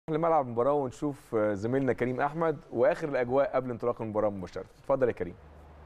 لملعب المباراه ونشوف زميلنا كريم احمد واخر الاجواء قبل انطلاق المباراه مباشره. اتفضل يا كريم.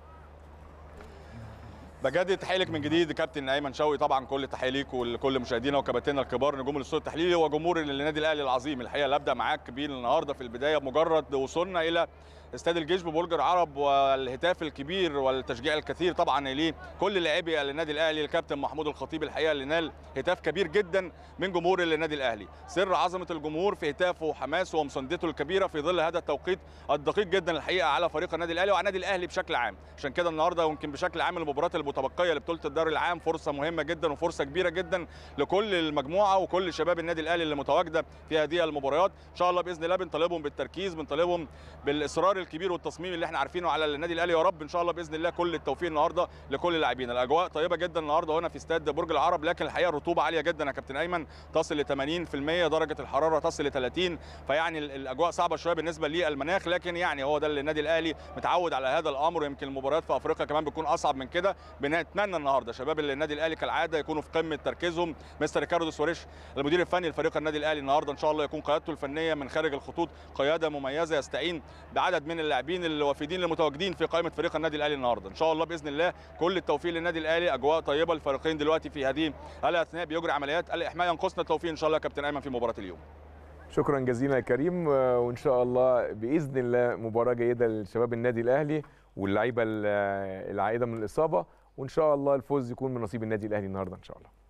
بجدد تحيه لك من جديد كابتن ايمن شوقي. طبعا كل تحيه ليك ولكل مشاهدينا وكباتننا الكبار نجوم الاستوديو التحليلي وجمهور النادي الاهلي العظيم. الحقيقه اللي ابدا معاك كبير النهارده في البدايه بمجرد وصولنا الى استاد الجيش ببرج العرب والهتاف الكبير والتشجيع الكثير طبعا ليه كل لاعبي النادي الاهلي. الكابتن محمود الخطيب الحقيقه اللي نال هتاف كبير جدا من جمهور النادي الاهلي. سر عظمه الجمهور في هتافه وحماسه ومساندته الكبيره في ظل هذا التوقيت الدقيق جدا الحقيقه على فريق النادي الاهلي وعلى النادي الاهلي بشكل عام. عشان كده النهارده يمكن بشكل عام المباريات المتبقيه لبطوله الدوري العام فرصه مهمه جدا وفرصه كبيره جدا لكل المجموعه وكل شباب النادي الاهلي اللي متواجده في هذه المباريات. ان شاء الله باذن الله بنطالبهم بالتركيز، بنطالبهم بالاصرار الكبير والتصميم اللي احنا عارفينه على النادي الاهلي. يا رب ان شاء الله باذن الله كل التوفيق النهارده لكل اللاعبين. الاجواء طيبه جدا النهارده هنا في استاد برج العرب، لكن الحقيقه الرطوبه عاليه جدا يا كابتن ايمن، تصل ل 80%، درجه الحراره تصل ل 30، فيعني الاجواء صعبه شويه بالنسبه للمناخ، لكن يعني هو ده اللي النادي الاهلي متعود على هذا الامر. يمكن المباريات في افريقيا كمان بتكون اصعب من كده. بنتمنى النهارده شباب النادي الاهلي كالعاده يكونوا في قمه تركيزهم. مستر ريكاردو سواريش المدير الفني لفريق النادي الاهلي النهارده ان شاء الله يكون قيادته الفنيه من خارج الخطوط قياده مميزه، يستعين بعدد من اللاعبين الوافدين المتواجدين في قائمه فريق النادي الاهلي النهارده. ان شاء الله باذن الله كل التوفيق للنادي الاهلي. اجواء طيبه، الفريقين دلوقتي في هذه الاثناء بيجري عمليات الاحماء. ينقصنا التوفيق ان شاء الله يا كابتن ايمن في مباراه اليوم. شكرا جزيلا يا كريم، وان شاء الله باذن الله مباراه جيده لشباب النادي الاهلي واللعيبه العائده من الاصابه، وان شاء الله الفوز يكون من نصيب النادي الاهلي النهارده ان شاء الله.